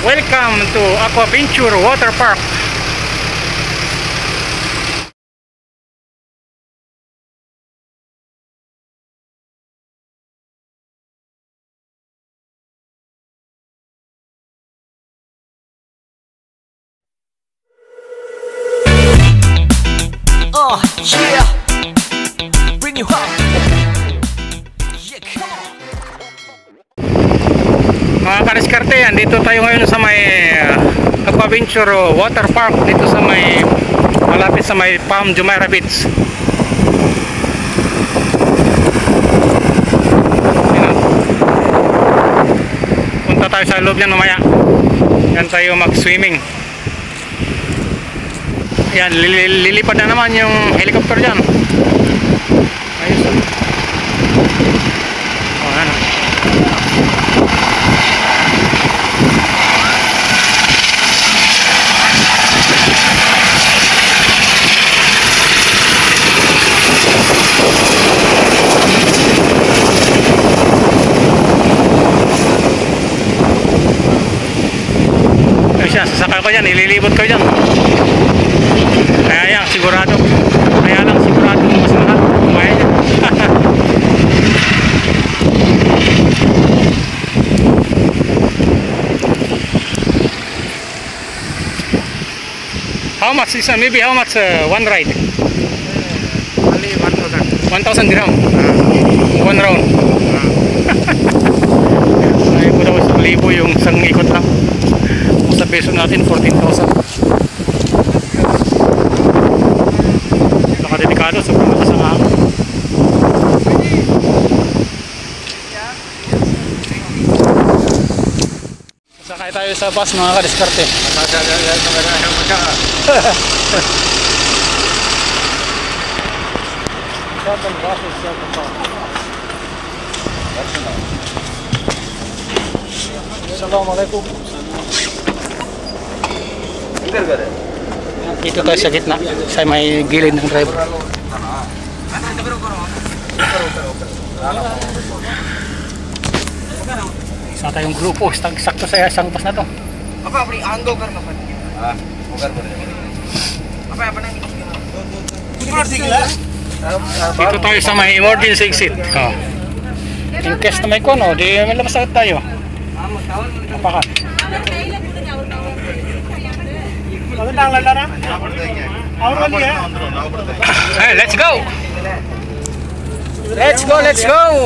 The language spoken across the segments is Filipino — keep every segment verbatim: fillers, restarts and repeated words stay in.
Welcome to Aquaventure Water Park. Oh, yeah. Bring you home. Yeah, come on. Mga kadiskarte, andito tayo ngayon sa may uh, Aquaventure Water Park dito sa may malapit sa may Palm Jumeirah Beach. Punta tayo sa loob niyan mamaya. Yan tayo mag-swimming. Yan, lilipad na naman yung helicopter dyan. Ayos. Oh, ano. Ayos yan, sasakay ko dyan, ililibot ko dyan. Kaya yan, sigurado. Kaya lang sigurado mas mahal. Kumaya dyan. How much is uh, maybe how much uh, one ride? Only one thousand. one thousand dirham. Uh, One round. Ay, po daw isang libo yung isang ikot lang. Kung sa peso natin, fourteen thousand. Delikado, sobrang lakas ang hangin. Sakay tayo sa bus mga kadiskarte. Assalamualaikum. Dito tayo sa gitna, sa may gilid ng driver. Isa tayong grupo, sakto sa isang bus na to. apa apni anggo karna pa? Ah, ugar pa rin. Apa apa nang Dito tayo sa may emergency exit. Oh. In case na may kono, di may labas agad tayo. Apakan. Hey, let's go. Let's go, let's go.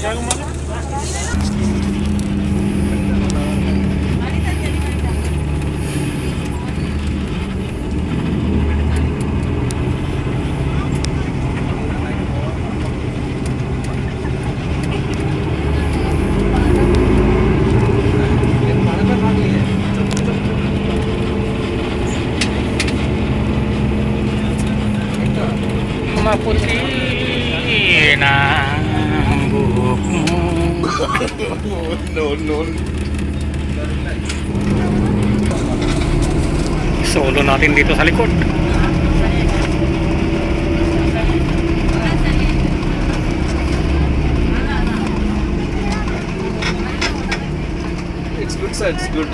Maputi na ang buhok mo. No, no. Solo natin dito sa likod. It's good sir, it's good.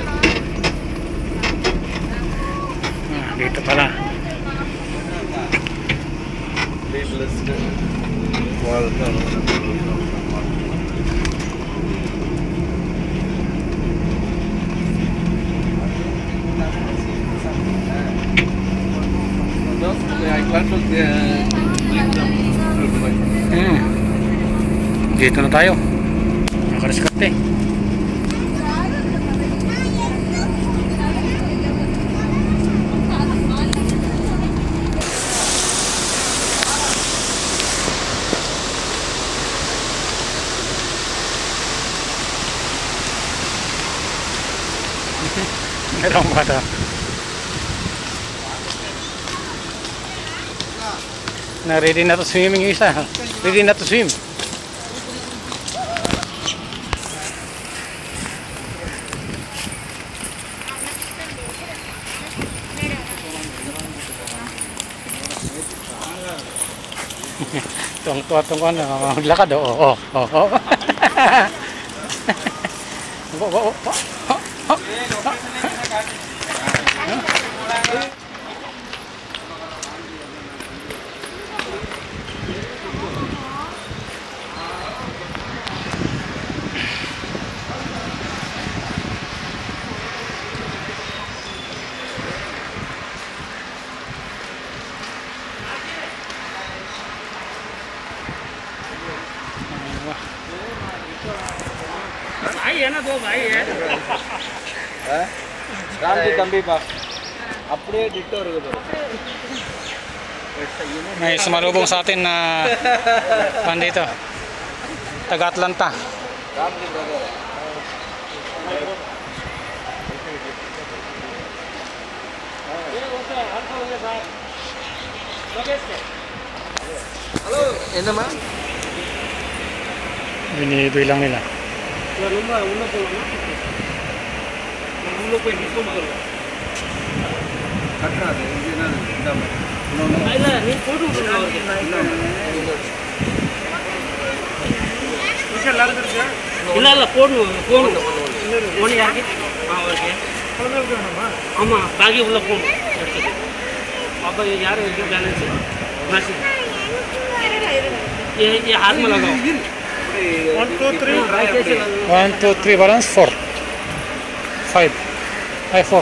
Ah, dito pala. Hmm. Dito na tayo. Nakariskarte. Merong bata. Na ready na to swimming yung isa. Ready na to swim. Tuwang-tuwa tong ano, maglakad oh. Oh, oh, oh. Oh, oh, oh. भाई है ना, दो भाई है. Ramji Tambi Pak. Apde dito rin. May sumalubong sa atin na pan dito. Taga Atlanta. Ramji brother. Halo, என்ன மா? Binidoy lang nila. ಕಟ್ಟಾದೆ ಏನಾದ್ರು ಇದ್ದಾವೆ ಇಲ್ಲ ನೀವು ಫೋಟೋ ಇಲ್ಲ ಇಲ್ಲ ಫೋನು ಫೋನು ಫೋನ್ ಯಾಕೆ ಅವ್ರಿಗೆ ஆமாம் பாக்கி உள்ள போகணும் எடுத்துட்டு அப்போ யாரும் இருக்கு பேலன்ஸ் மாசி ये हाथ में लगाओ One, two, three. One, two, three. Balance four. Five. Ay, four.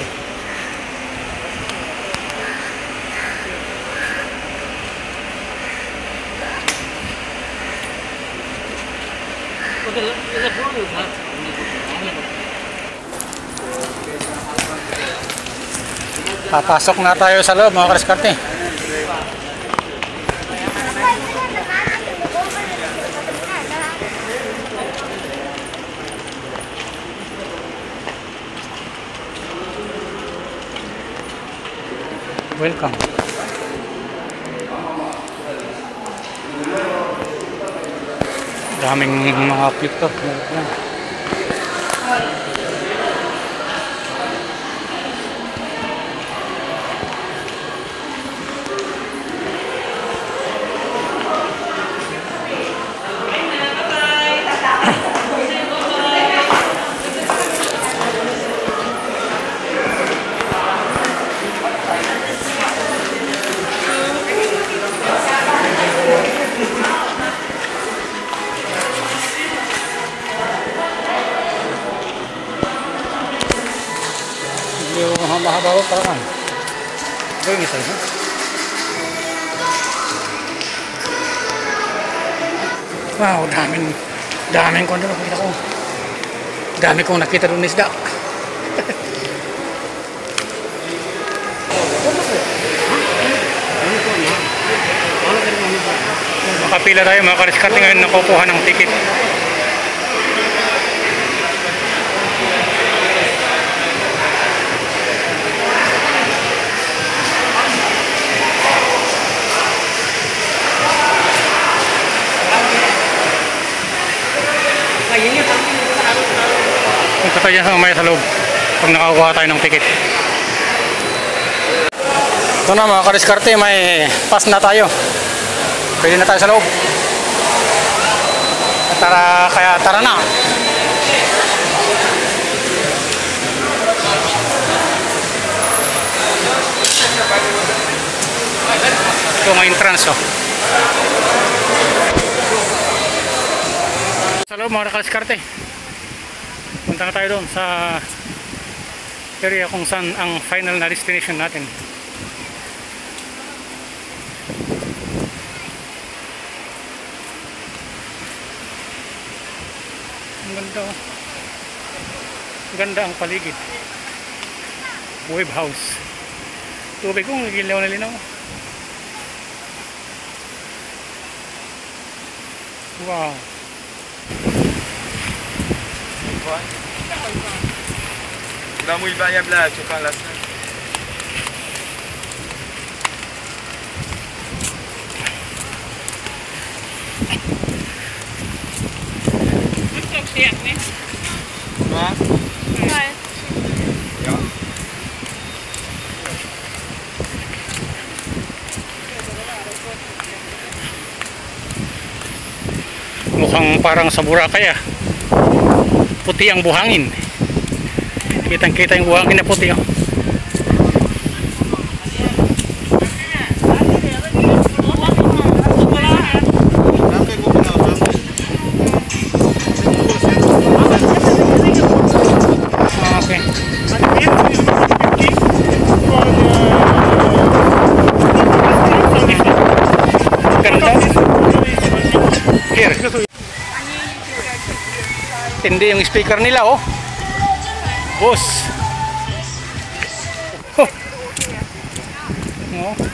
Papasok na tayo sa loob, mga kadiskarte. Welcome. Daming mga flip-top. Yung mahaba ko parang gawin isa yun. Wow, daming daming kung ano nakita ko. Dami kong nakita doon isda. Makapila tayo mga kadiskarte ngayon nakukuha ng ticket. Punta tayo sa mamaya sa loob pag nakakuha tayo ng ticket. Ito na mga kadiskarte, may pass na tayo. Pwede na tayo sa loob. Tara, kaya tara na. Ito ang entrance, oh. Sa loob mga kadiskarte. Punta na tayo doon sa area kung saan ang final na destination natin. Ang ganda, oh. Ang ganda ang paligid. Wave house. Tubig kong nagilaw na linaw. Wow. Udah muy variable chocan las. Va? Ja. Mukhang parang sa Boracay, ah. Puti ang buhangin. Kitang kita yung buhang kinaputi oh. Okay. Ganda. Here. Tindi yung speaker nila oh. Boss. Oh. Oh.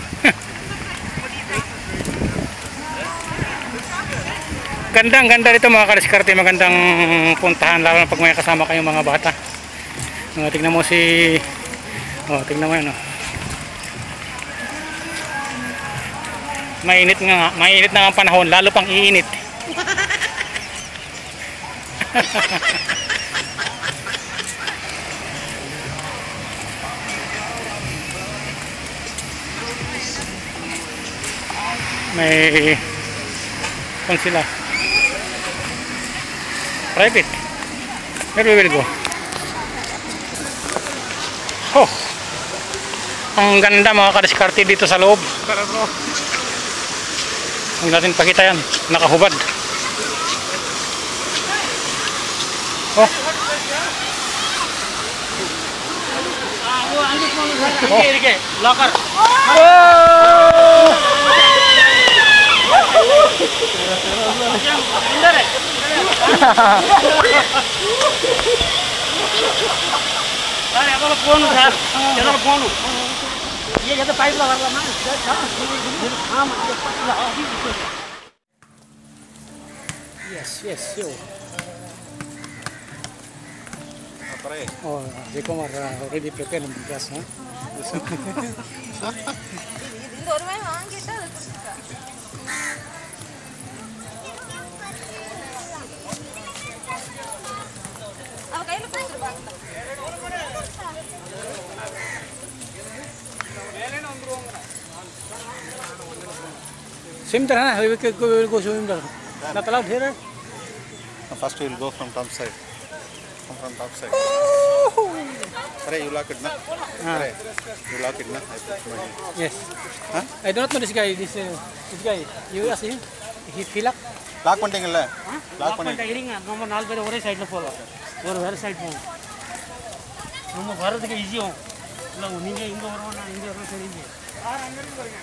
Gandang ganda dito mga kadiskarte, magandang puntahan lalo na pag may kasama kayong mga bata. Oh, tingnan mo si oh, tingnan mo yan oh. Mainit nga, mainit na ang panahon, lalo pang iinit. May kung sila private. Where we will go? Oh, ang ganda mga kadiskarte dito sa loob. Huwag natin pakita yan, nakahubad. Oh. Oh. Locker. Oh. अरे अब फोन उठा चलो फोन ये जैसे पाइप लगा रहा ना हां Yes, yes, yo. Oh, they come are already prepared in the gas, huh? Swim there, huh? We will go, we will go swim there. Not allowed here? First we will go from top side. Come from top side. Pare, you lock it na? Pare, you lock it na? I put my hand. Yes. Huh? I don't know this guy, this, uh, this guy. You ask him? He feel up? Lock பண்ணிட்டீங்கல்ல? Lock பண்ணி. இருங்க நம்ம நாலு பேர் ஒரே சைடுல போலாம் ஒரு வேற சைடு போவோம் நம்ம வரதுக்கு ஈஸியும் இல்ல நீங்க இங்க வரணும் நான் இங்க வரணும் சரிங்க யார் அங்க இருந்து வரீங்க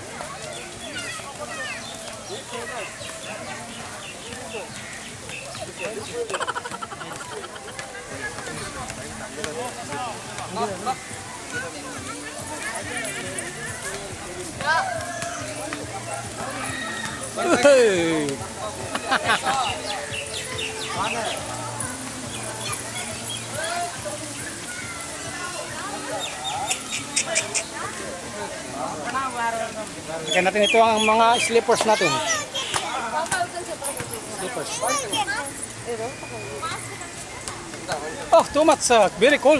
Hey. Kaya natin ito ang mga slippers natin. Slippers. Oh, too much, uh, very cold.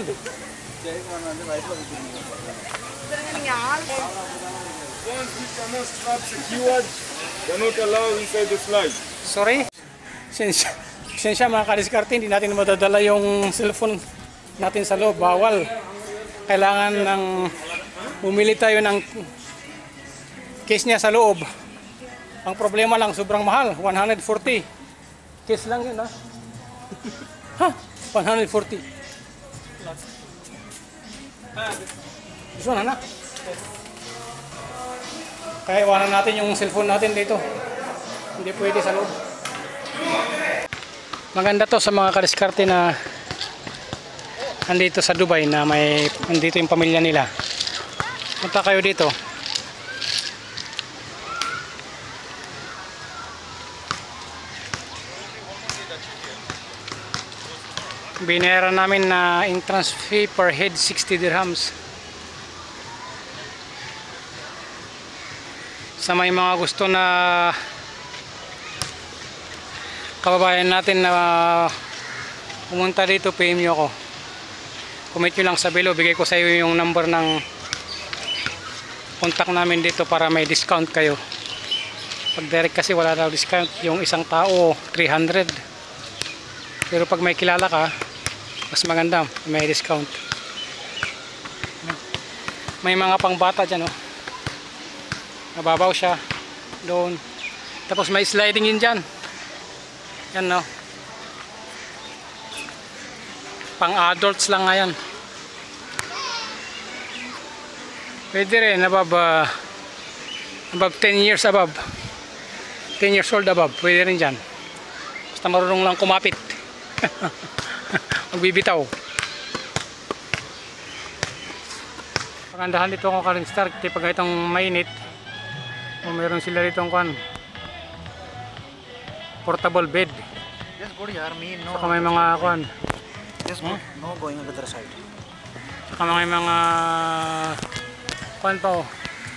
They're not allowed inside the slide. Sorry. Since Sensya mga kadiskarte, hindi natin madadala yung cellphone natin sa loob. Bawal. Kailangan ng bumili tayo ng case niya sa loob. Ang problema lang, sobrang mahal. one hundred forty. Case lang yun, ha? Ha? one hundred forty. Gusto na na? Kaya iwanan natin yung cellphone natin dito. Hindi pwede sa loob. Maganda to sa mga kadiskarte na andito sa Dubai na may andito yung pamilya nila. Punta kayo dito. Binayaran namin na entrance fee per head sixty dirhams. Sa may mga gusto na kababayan natin na pumunta dito, P M nyo ako. Comment nyo lang sa below, bigay ko sa iyo yung number ng contact namin dito para may discount kayo. Pag direct kasi wala daw discount, yung isang tao three hundred. Pero pag may kilala ka, mas maganda, may discount. May mga pangbata dyan, oh. Nababaw siya. Doon. Tapos may sliding yun dyan. Yan, no. Pang adults lang nga yan. Pwede rin, above, uh, above ten years above. ten years old above. Pwede rin dyan. Basta marunong lang kumapit. Magbibitaw. Pagandahan dito ako karing start pag itong mainit o meron sila ditong kwan portable bed. Just go to yaar, me no. Saka may mga kwan Just go, no going on the other side. saka may mga kwan pa o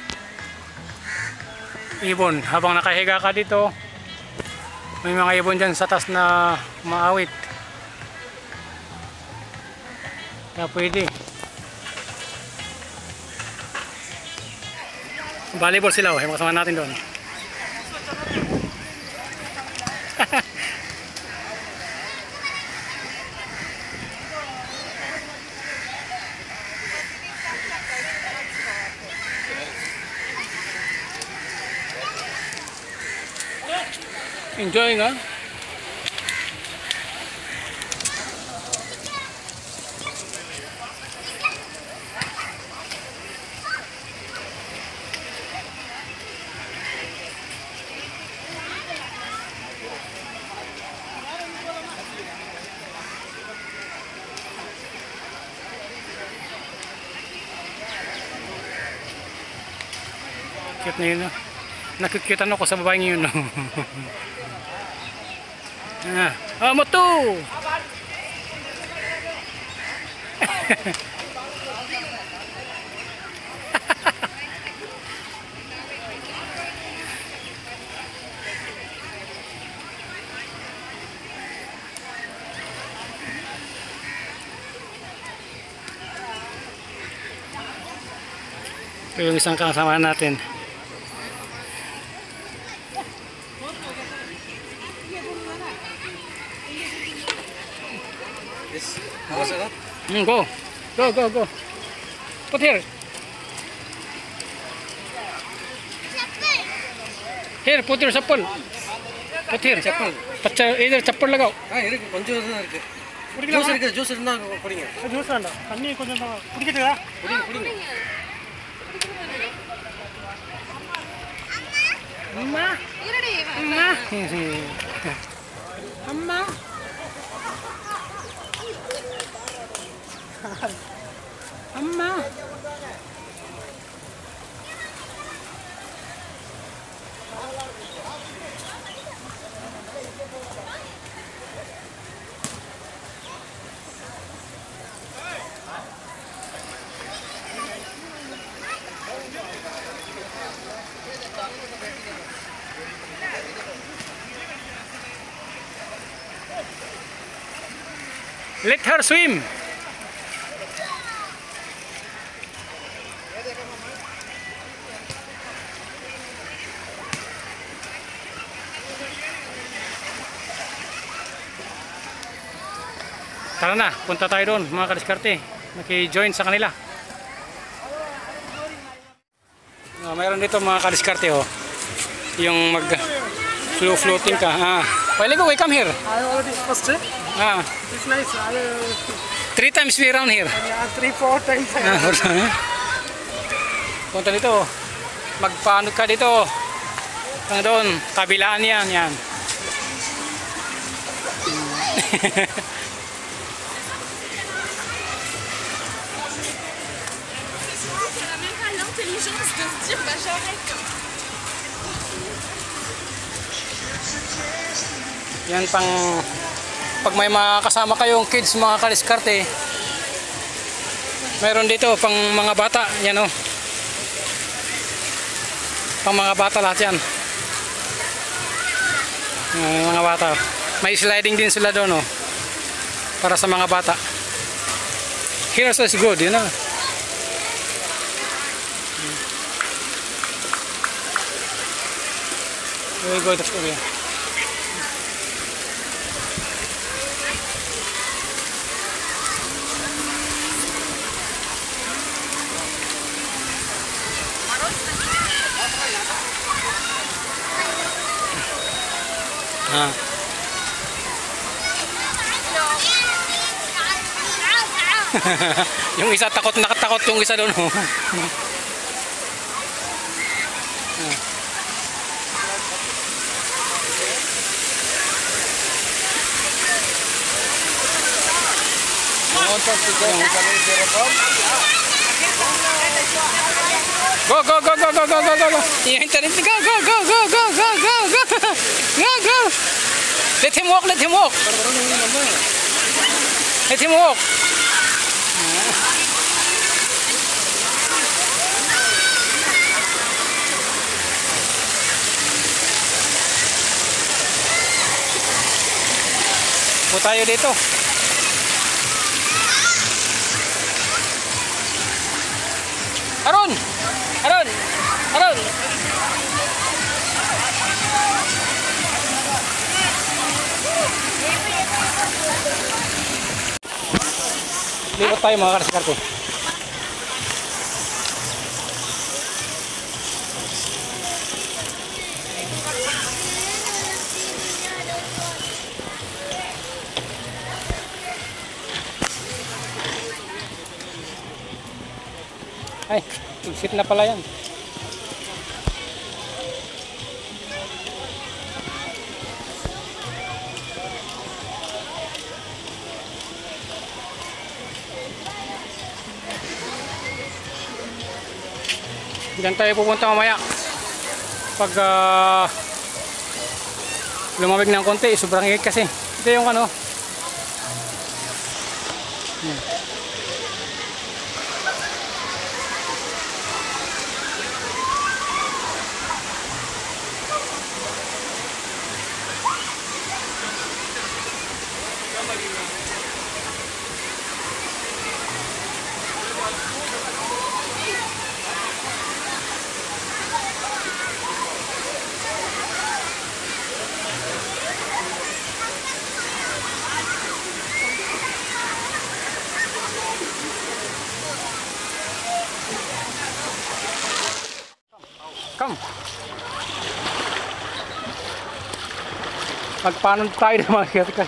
ibon. Habang nakahiga ka dito may mga ibon dyan sa taas na maawit. Kaya pwede. Volleyball sila, oh. Yung kasama natin doon. Enjoying, ha? Cute na yun, no? Nakikita ako sa babaeng yun, no? Ah, oh, moto! Ito yung isang kasama natin. Mm, go. Go, go, go. Put here. Here, put your chappal. Put here. Chappal. Pacha, either chappal lagao. Ah, irukku konjam தான் இருக்கு. ஜூஸ் இருக்கு, ஜூஸ் இருந்தா குடிங்க. Juice வேண்டாம். தண்ணி கொஞ்சம் குடிக்கிறீங்களா? குடிங்க, குடிங்க. அம்மா. அம்மா. அம்மா. அம்மா. Let her swim. Tara na, punta tayo doon mga kadiskarte. Maki-join sa kanila. Uh, mayroon dito mga kadiskarte, oh. Yung mag flow floating ka. Ah. Pwede ko, we come here. I already first trip. Ah. It's nice. I, uh, Three times we around here. yeah, three, four times. Ah, punta dito. Magpaano ka dito. Hanggang doon. Kabilaan yan. Yan. Même pas l'intelligence de se dire bah j'arrête. Yan pang pag may mga kasama kayong kids, mga kadiskarte, meron dito pang mga bata. Yan, oh. Pang mga bata lahat yan. Yan, mga bata. May sliding din sila doon, oh. Para sa mga bata. Here's is good, you know. Very good area. Yung isa takot nakatakot yung isa doon. Go go go go go go go go go. Yeah, internet. Go go go go go go go go go go. Let him walk. Let him walk. Let him walk. Po tayo dito. Aron! Aron! Aron! Lipat tayo mga karaskar ko. Ay, exit na pala yan. Diyan tayo pupunta mamaya. Pag uh, lumamig ng konti, sobrang higit kasi. Ito yung ano. Hmm. Come. Magpanon tayo ng mga kaya.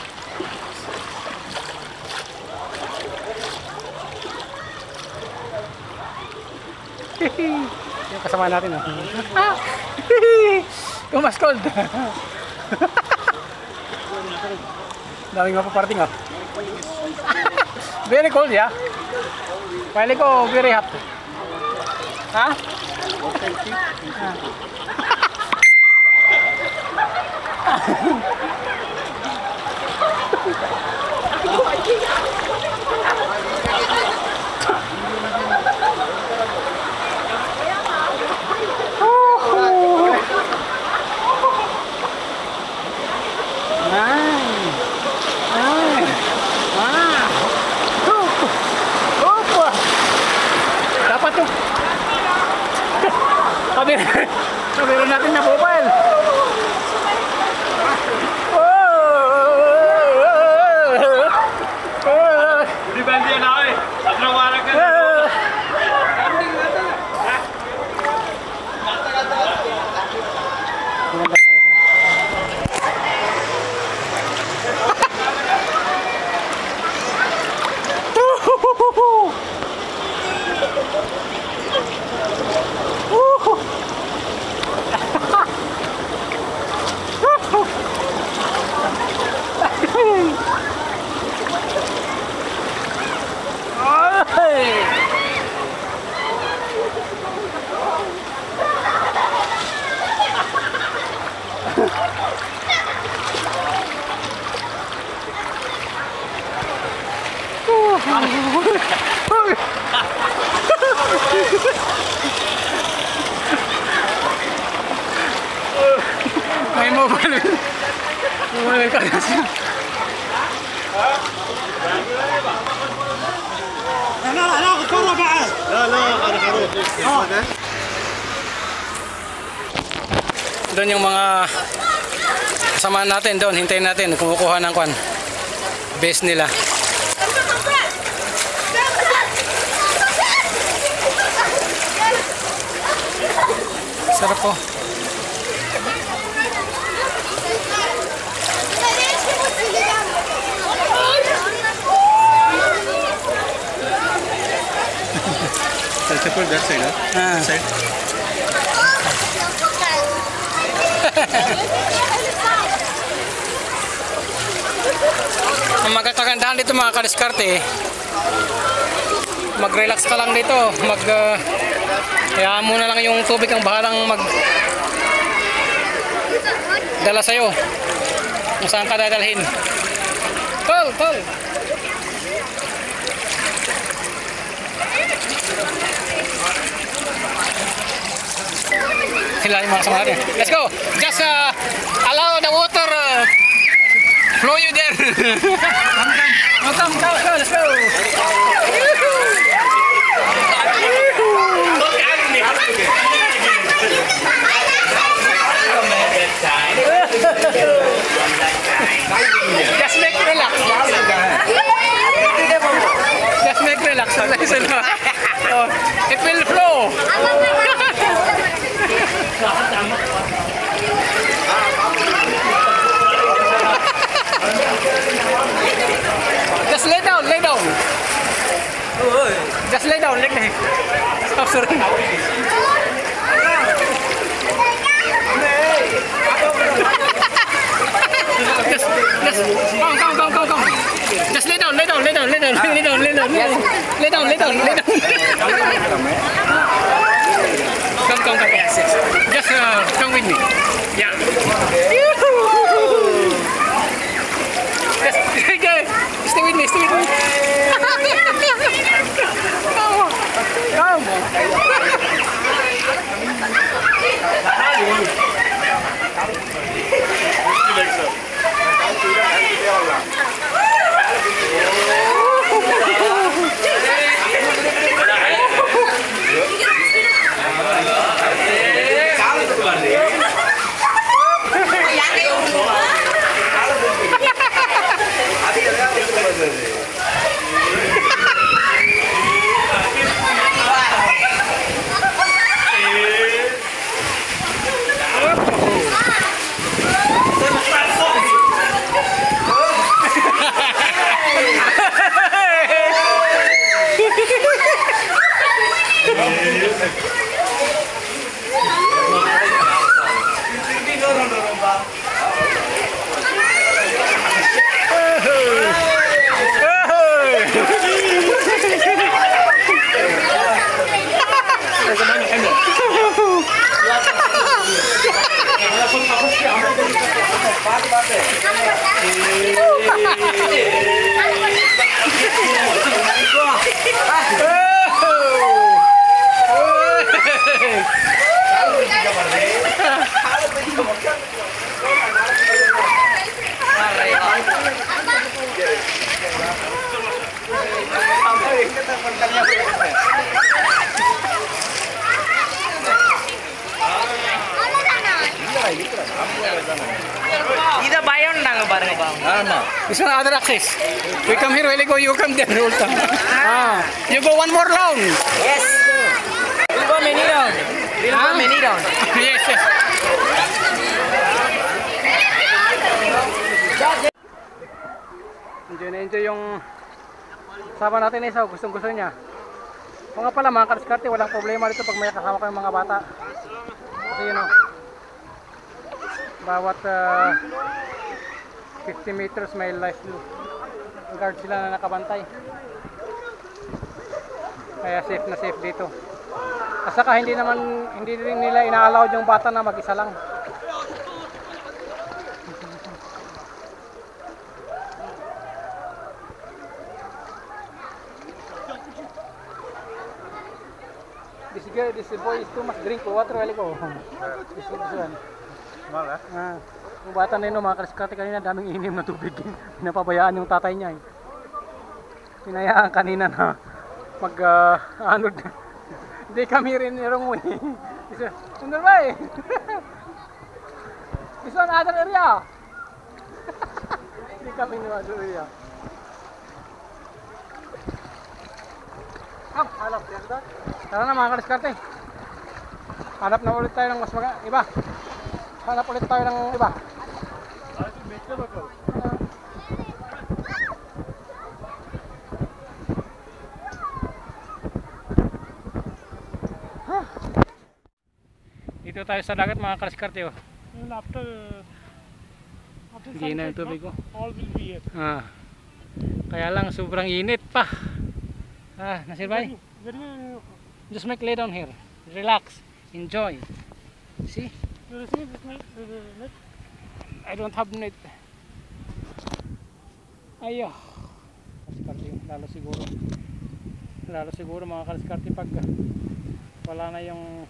Yung kasama natin. Oh. Kumaskold. Daming mapaparating. Oh. Very cold, yeah? Pwede ko very hot. Ha? Dapat tuh. Kamera natin na mobile. Di bandian ako eh. At nawala ka na. May mobile. Mobile ka kasi. انا انا اتفرج معاه. لا لا انا هروح. Doon yung mga kasama natin doon, hintayin natin kumukuha ng kwan. Base nila. Sarap po. Careful that side, huh? Ah. Side. Ang magkagandahan dito mga kadiskarte, mag-relax ka lang dito, mag uh, kaya muna lang yung tubig ang bahalang mag dala sa'yo kung saan ka dadalhin. Tol, tol! Sila yung mga kasama natin. Let's go! Just uh, allow the water uh, flow you there. Come, come, come, come, let's go. Just make relax. Just make relax. Oh, it will flow. Just lay down, lay down. Just lay down, like that. Stop, sorry. Just, just, come, come, come, come, come. Just lay down, lay down, lay down, lay down, lay down, lay down, lay down, lay down, lay down. Come, come, come. Yes, yes. Just uh, come with me. Yeah. Just, okay. Stay with me, stay with me. Come on. Ida bayon nang bareng bang. This one other access. We come here, we go, you come there. Ah, you go one more round. Yes. We'll go many round. We'll go many round. Yes, yes. Enjoy na enjoy yung kasama natin isa, gustong gusto niya. O nga pala mga kadiskarte, walang problema dito pag may kasama kayong mga bata. Kasi yun o, bawat uh, fifty meters may life guard sila na nakabantay. Kaya safe na safe dito. At saka hindi naman, hindi rin nila ina-allow yung bata na mag-isa lang. This girl, this boy is too much drink water, wali ko. This, this one. Small, eh? Ah, yung bata na yun, mga kadiskarte kanina, daming inim na tubig. Pinapabayaan yung tatay niya eh. Pinayaan kanina na mag, uh, ano, hindi kami rin nirong mo eh. Sundar ba eh? This one other area. Hindi kami nyo other area. Ah, halap. Tara na mga kadiskarte. Hanap na ulit tayo ng mas maga, iba. Hanap ulit tayo ng iba. Dito tayo sa dagat mga kaliskarte oh. And after, after Hindi na yung sunset, tubig no? ko. All will be here. Ah. Kaya lang sobrang init pa. Ah, Nasir Bhai, Very, just make lay down here. Relax, enjoy. See? you see this net, uh, net? I don't have net. Ayo. Kaliskarte yun, lalo siguro. Lalo siguro mga kaliskarte pag wala na yung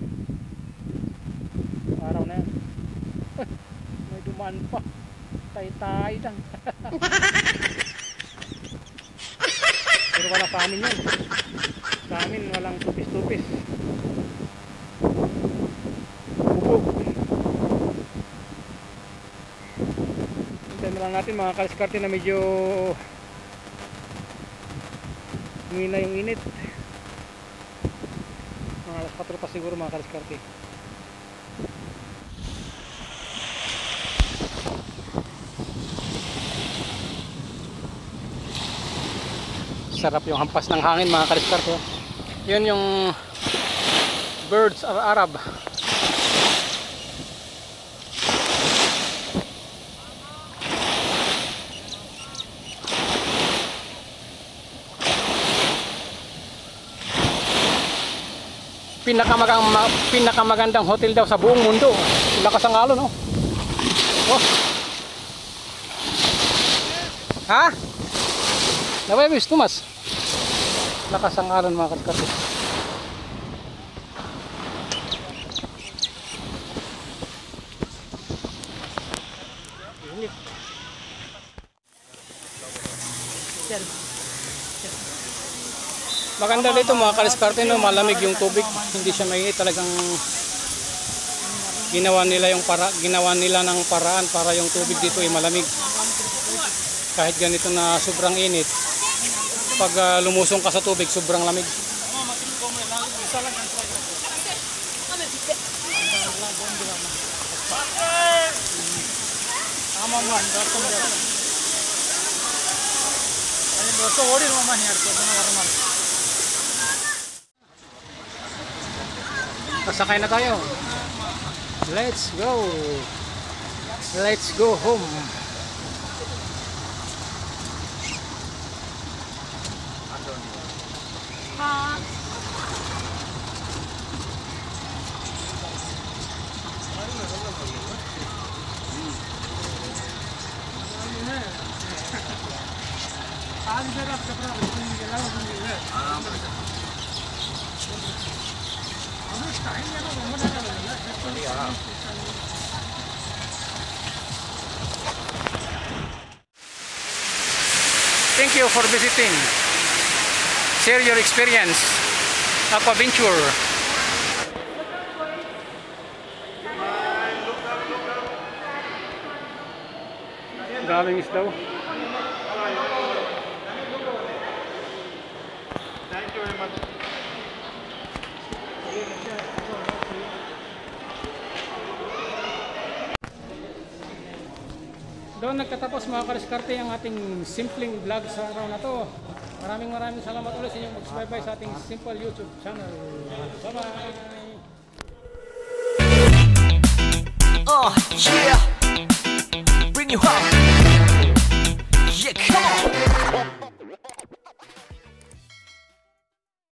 araw na yan. May dumaan pa. Tay-tay lang. Pero wala sa amin yun. Sa amin walang tupis-tupis. Bubog. Hintayin na lang natin mga kaliskarte na medyo humina yung init. Mga alas patro pa siguro mga kaliskarte. Sarap yung hampas ng hangin mga kaliskarte. Yun yung birds are Arab. Pinakamagandang pinakamagandang hotel daw sa buong mundo. Lakas ang alon, no? Oh. Ha? Naway bis tumas. Lakas ang alon mga kaliskarte. Maganda dito mga kaliskarte, no, malamig yung tubig, hindi siya mainit, talagang ginawa nila yung para ginawa nila ng paraan para yung tubig dito ay malamig. Kahit ganito na sobrang init, pag uh, lumusong ka sa tubig, sobrang lamig. Pasakay na tayo. Let's go. Let's go home. Thank you for visiting. Share your experience. Aquaventure. Daming isdaw. Thank you very much. Doon nagtatapos mga kaliskarte ang ating simpleng vlog sa araw na to. Maraming maraming salamat ulit sa inyong mag-subscribe sa ating simple YouTube channel. Bye bye!